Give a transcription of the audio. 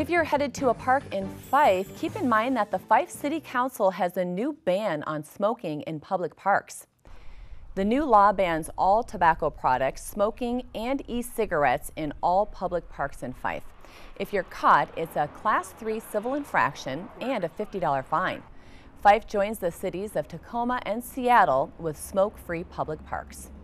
If you're headed to a park in Fife, keep in mind that the Fife City Council has a new ban on smoking in public parks. The new law bans all tobacco products, smoking, and e-cigarettes in all public parks in Fife. If you're caught, it's a Class 3 civil infraction and a $50 fine. Fife joins the cities of Tacoma and Seattle with smoke-free public parks.